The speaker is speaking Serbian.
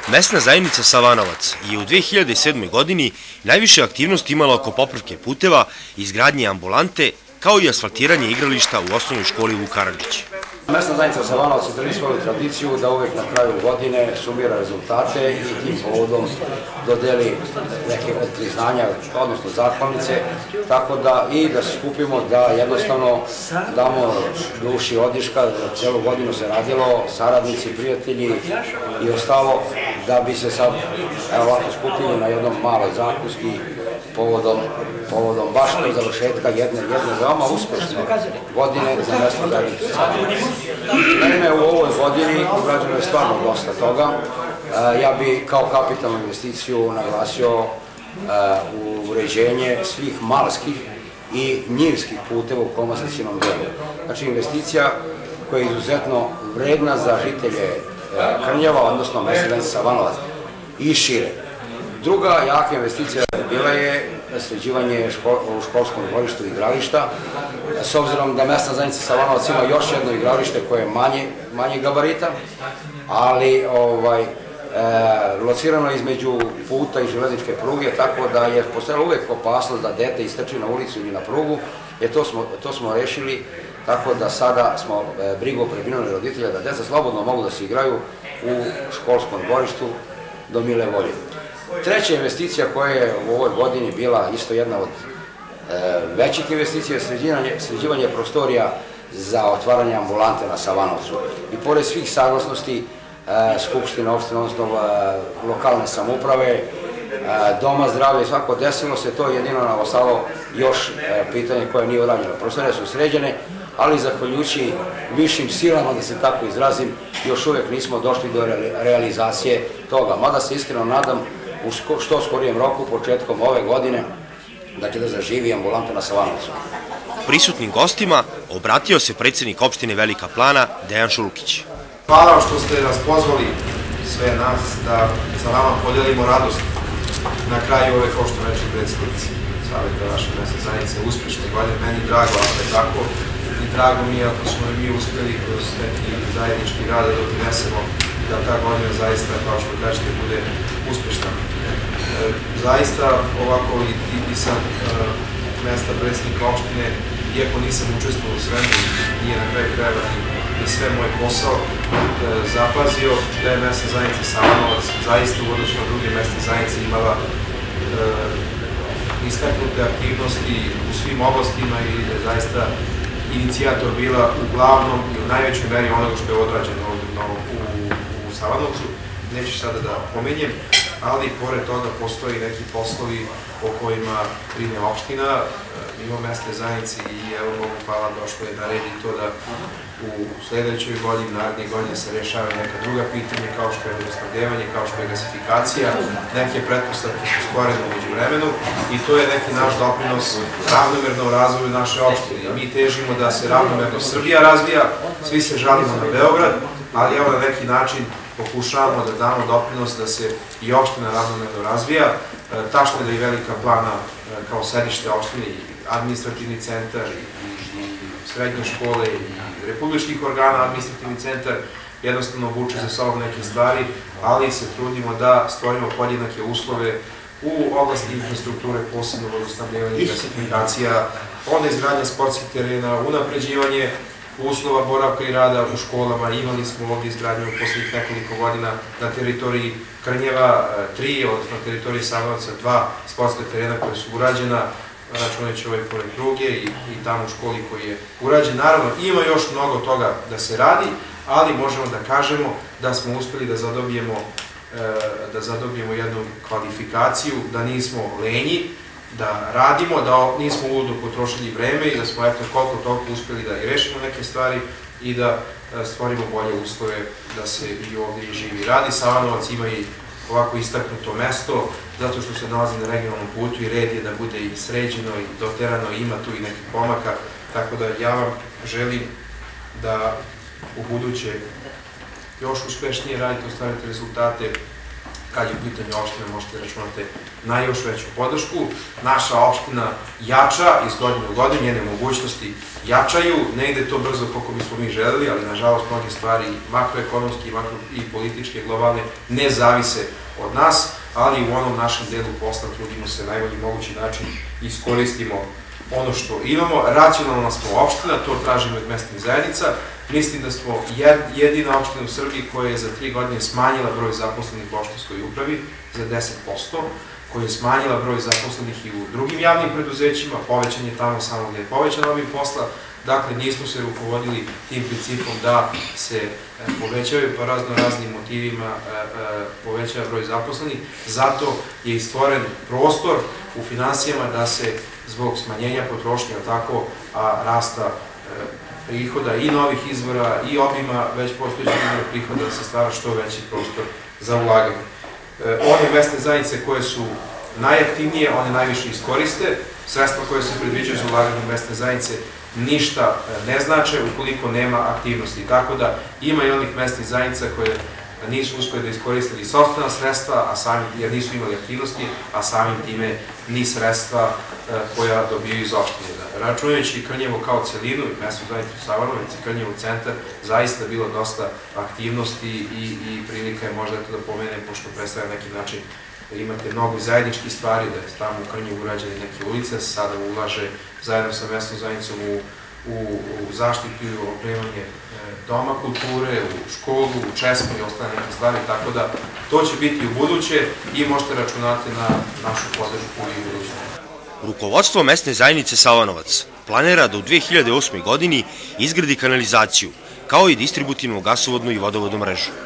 Mesna zajednica Savanovac je u 2007. godini najviše aktivnosti imala oko popravke puteva, izgradnje ambulante, kao i asfaltiranje igrališta u osnovnoj školi Vuk Karadžić. Mesna zajednica Savanovac drži svoju tradiciju da uvek na kraju godine sumira rezultate i tim povodom dodeli neke od priznanja, odnosno zahvalnice, tako da i da se skupimo, da jednostavno damo duši odiška, celu godinu se radilo, saradnici, prijatelji i ostalo, da bi se sad ovako skupili na jednom maloj zakuski povodom baš do završetka jedne veoma uspešne godine za mesnu zajednicu Savanovac. Naime, u ovoj godini urađeno je stvarno dosta toga. Ja bi kao kapitalnu investiciju naglasio uređenje svih malskih i njivskih puteva u komasacionom delu. Znači, investicija koja je izuzetno vredna za žitelje Krnjeva, odnosno mesne zajednice Savanovac i šire. Druga jaka investicija bila je sređivanje u školskom dvorištu igrališta, s obzirom da mesna zajednica Savanovac ima još jedno igralište koje je manje gabarita, ali locirano između puta i železničke pruge, tako da je postojala uvek opasnost da dete istrči na ulicu ili na prugu, jer to smo rešili, tako da sada smo brigu prebrinuli roditelja da deca slobodno mogu da se igraju u školskom dvorištu do mile volje. Treća investicija koja je u ovoj godini bila isto jedna od većih investicija je sređivanje prostorija za otvaranje ambulante na Savanovcu. I pored svih saglasnosti Skupštine opštine, odnosno lokalne samouprave, Doma zdravlja i svako, desilo se to, jedino nam ostalo još pitanje koje nije urađeno. Prostorije su sređene, ali zahvaljujući višim silama, da se tako izrazim, još uvek nismo došli do realizacije toga. Mada se iskreno nadam u što skorijem roku, početkom ove godine, da će da zaživi ambulanta na Savanovcu. Prisutnim gostima obratio se predsjednik opštine Velika Plana Dejan Šulkić. Hvala što ste nas pozvali, sve nas, da sa vama podelimo radost na kraju ove, kao što reče predsjednici Saveta naše mesne zajednice, uspešne godine. Meni drago ako je tako i drago mi je ako smo i mi uspeli kroz neki zajednički rad da doprinesemo da ta godina zaista, kao što kažete, bude uspešna. Zaista ovako i sa mesta predsjednika opštine, iako nisam učestvovao u svemu, nije na kraju krajeva ni sve moj posao, zapazio da je mesna zajednica Savanovac zaista u odnosu na druge mesne zajednice imala istaknute aktivnosti u svim oblastima i da je zaista inicijator bila uglavnom i u najvećoj meri onoga što je odrađeno u Savanovcu. Neću sada da pomenjem, ali pored toga postoji neki poslovi o kojima brine opština, ima mesne zajednice i evo mogu hvala došlo je da redi to da u sledećoj godini, naredne godine se rešava neka druga pitanja kao što je vodosnabdevanje, kao što je gasifikacija, neke pretpostavke su stvorene umeđu vremenu i to je neki naš doprinos ravnomernom razvoju naše opštine. Mi težimo da se ravnomerno Srbija razvija, svi se žalimo na Beograd, ali evo na neki način pokušavamo da damo doprinos da se i opština ravnomerno razvija. Tačno je da i Velika Plana kao sedište opštine i administrativni centar i srednje škole i republičkih organa, administrativni centar jednostavno vuče za sobom neke stvari, ali se trudimo da stvorimo podjednake uslove u oblasti infrastrukture, posebno vodosnabdevanja i gasifikacija, onda izgradnja sportskih terena, unapređivanje uslova boravka i rada u školama. Imali smo ovdje izgradnju u poslednjih nekoliko godina na teritoriji Krnjeva 3, odnosno na teritoriji Savanovca 2 sportska terena koja su urađena, računajući ovaj pored pruge i tamo u školi koji je urađen. Naravno, ima još mnogo toga da se radi, ali možemo da kažemo da smo uspeli da zadobijemo jednu kvalifikaciju, da nismo lenji, da radimo, da nismo uludo potrošili vreme i da smo eto koliko toliko uspeli da i rešimo neke stvari i da stvorimo bolje uslove da se i ovdje živi i radi. Savanovac ima i ovako istaknuto mesto, zato što se nalazi na regionalnom putu i red je da bude i sređeno i doterano, ima tu i nekih pomaka, tako da ja vam želim da u buduće još uspešnije radite, ostvarite rezultate kad je u pitanju opština možete računati na još veću podršku. Naša opština jača iz godine u godinu, njene mogućnosti jačaju, ne ide to brzo koliko bismo mi želeli, ali nažalost mnoge stvari makroekonomski i političke globalne ne zavise od nas, ali u onom našem delu posla trudimo se na najbolji mogući način iskoristimo ono što imamo. Racionalna smo opština, to tražimo od mesnih zajednica. Mislim da smo jedina opština u Srbiji koja je za 3 godine smanjila broj zaposlenih u opštinskoj upravi za 10%, koja je smanjila broj zaposlenih i u drugim javnim preduzećima, povećan je tamo samo gde je povećan obim posla. Dakle, nismo se rukovodili tim principom da se povećaju po raznim motivima povećava broj zaposlenih. Zato je i stvoren prostor u finansijama da se zbog smanjenja potrošnje, a rasta prihoda i novih izvora i obima već postojećih izvora prihoda da se stvara što veći prostor za ulaganje. One mesne zajednice koje su najaktivnije, one najviše iskoriste. Sredstva koje se predviđaju za ulaganje u mesne zajednice ništa ne znače ukoliko nema aktivnosti. Tako da ima i onih mesnih zajednica koje nisu uspeli da iskoristili sopstvena sredstva, jer nisu imali aktivnosti, a samim time ni sredstva koja dobiju iz opštine. Računajući Krnjevo kao celinu i mesnu zajednicu Savanovac i Krnjevo centar, zaista je bilo dosta aktivnosti i prilika je možda to da pomenem, pošto predstavlja neki način imate mnogo zajedničkih stvari, da je tamo u Krnjevu urađene neke ulice, sada ulaže zajedno sa mesnom zajednicom u zaštitu i opremanje doma kulture, u školu, u česmu i ostale neke stvari, tako da to će biti u buduće i možete računati na našu podršku i u buduće. Rukovodstvo mesne zajednice Savanovac planira da u 2008. godini izgradi kanalizaciju, kao i distributivnu gasovodnu i vodovodnu mrežu.